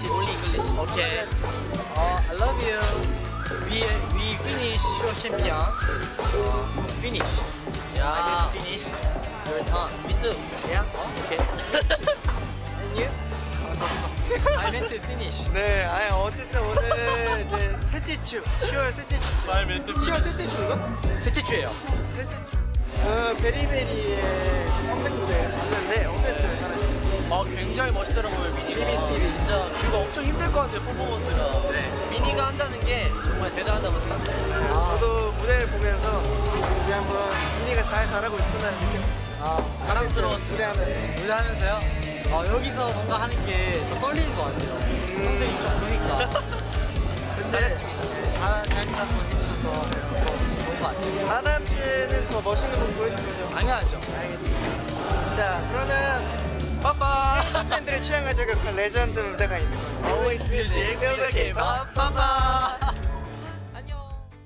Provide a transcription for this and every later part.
only English. Okay. I love you. We finish your champion. Finish. Yeah. Finish. Me too. Yeah. Okay. And you? I meant to finish. 네, 아니 어쨌든 오늘 이제 셋째 주, 10월 셋째 주. I meant to 10월 셋째 주인가? 셋째 주예요. 셋째 주. 베리베리의 컴백 무대 봤는데 어땠어요, 하나 씨? 굉장히 멋있더라고요, 미니가. 진짜 그거 엄청 힘들 것 같아요, 퍼포먼스가. 네. 미니가 한다는 게 정말 대단하다고 생각해요. 저도 무대를 보면서 이제 한번 미니가 잘 잘하고 있구나 느꼈어요. 사랑스러웠어요. 무대하면서요. 여기서 뭔가 하는 게 더 떨리는 것 같아요. 형들이 좀 보니까. 잘했습니다. 잘 해주셔서 좋은 것 같아요. 다음 주에는 더 멋있는 분 보여줄 거죠? 당연하죠. 알겠습니다. 자, 그러면 빠빠 팬들의 취향을 저격한 레전드 무대가 있는 거예요. Always Music, Build a K-pop, 빠빠. 안녕.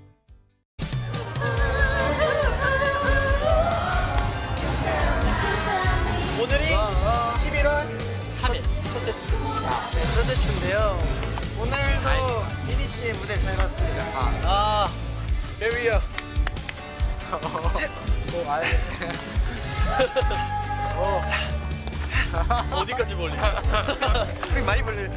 오늘이 11월 3일. 네, 첫째 주인데요. 오늘도 미니 씨의 무대 잘 봤습니다. 베리야. 어디까지 벌리? 우리 많이 벌려요.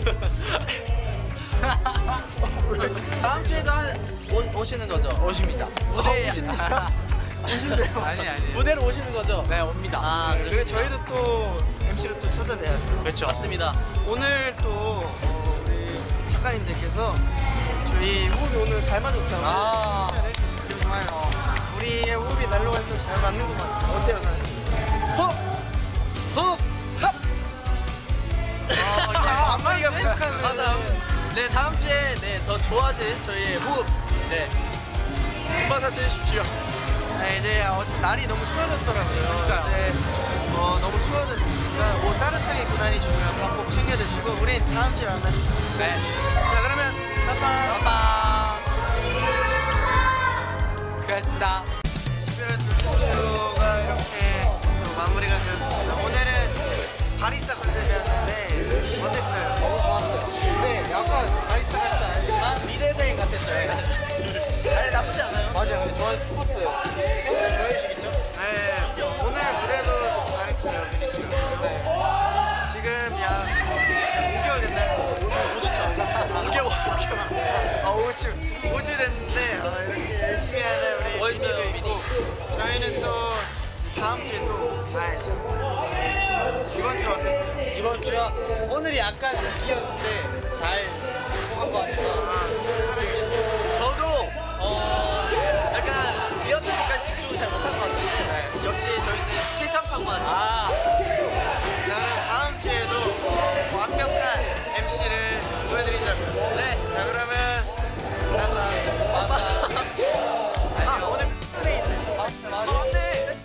다음 주에도 오시는 거죠? 오십니다. 무대에 오신대요. 아니. 무대로 오시는 거죠? 네, 옵니다. 그래 저희도 또 MC로 또 찾아뵈야죠. 그렇죠. 맞습니다. 오늘 또 우리 작가님들께서 저희 호흡이 오늘 잘 맞았다고 칭찬을 해주셨어요. 정말요. 우리의 호흡이 날로갈수록 잘 맞는 것 같아요. 어때요, 나는? 호흡! 합! 앞머리가 부족한 맞아요. 네, 다음 주에 더 좋아진 저희의 호흡. 네. 받아서 해주십시오. 네, 이제 어제 날이 너무 추워졌더라고요. 이제 너무 추워졌으니까 옷 따뜻하게 입고 다니시고요. 밥 꼭 챙겨 드시고 우리 다음 주에 만나요. 네. 자, 그러면 빠빠. 빠빠. 수고하셨습니다. 11월 둘째 주가 이렇게 또 마무리가 되었습니다. 오늘은 바리스타 컨셉이었는데 어땠어요? 좋았어요. 네, 약간 바리스타 같지 않지만 미대생 같았죠. 아니, 나쁘지 않아요. 맞아요. 근데 좋았어요. 잘 좋아해주시겠죠? 네, 오늘 무대도 잘했어요, 미니 씨가. 네. 지금 약 5개월 됐나요? 5주 됐는데 이렇게 열심히 하는 우리 멋있어요, 미니도 있고 저희는 또 다음 주에 또 가야죠. 이번 주 어땠어요? 이번 주야 오늘이 약간 이겼는데 잘 극복한 것 같아서 저도 약간 리허설까지 집중을 잘 못한 것 같은데 역시 저희는 실전판 것 같습니다. 나는 다음 주에도 완벽한 MC를 보여드리자고요. 네. 자, 그러면 오늘 플레이 있네. 네.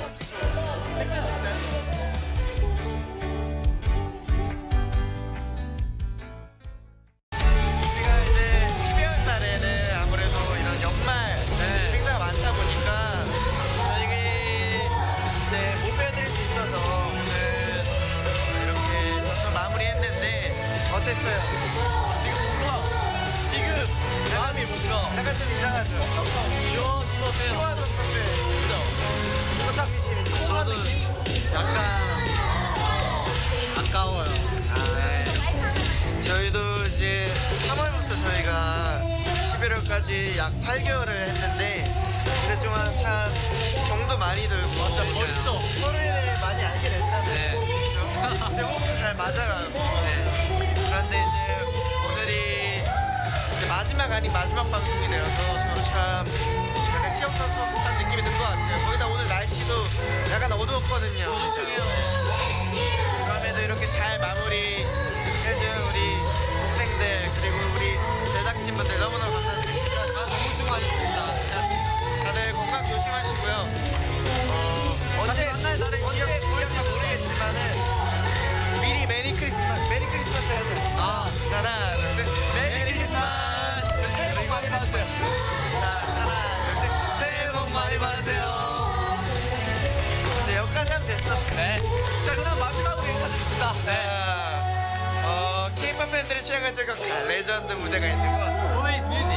우리가 이제 12월 달에는 아무래도 이런 연말 행사가 많다 보니까 저희 이제 못 보여드릴 수 있어서 오늘 이렇게 좀 마무리했는데 어땠어요? 지금 마음이 뭔가 약간 좀 이상하죠? 좋았어요. 시원섭섭해. 진짜. 딱 미시는 저도 약간 아까워요. 저희도 이제 3월부터 저희가 11월까지 약 8개월을 했는데 그랬지만 참 정도 많이 들고 맞아, 벌써. 서로에 많이 알게 됐잖아요. 그죠? 이제 호흡도 잘 맞아가고 그런데 이제 오늘이 이제 마지막 아닌 마지막 방송이 되어서 저도 참 약간 시험사수한 느낌이 든 것 같아요. 거기다 오늘 날씨도 약간 어두웠거든요. 우중충해요. 그럼에도 이렇게 잘 마무리 해준 우리 동생들 그리고 우리 제작진분들 너무너무 감사드립니다. 너무 수고하셨습니다. 다들 건강 조심하시고요. 언제 볼지 모르겠지만은 미리 메리 크리스마스 하자. 하나, 둘, 셋. 메리 크리스마스. 새해 복 많이 받으세요. 자, 하나, 둘, 셋. 새해 복 많이 받으세요. 이제 여기까지 하면 됐어. 네. 자, 그럼 마지막으로 인사드립시다. K-pop 팬 팬들이 취향을 저격할 레전드 무대가 있는 건 Always Music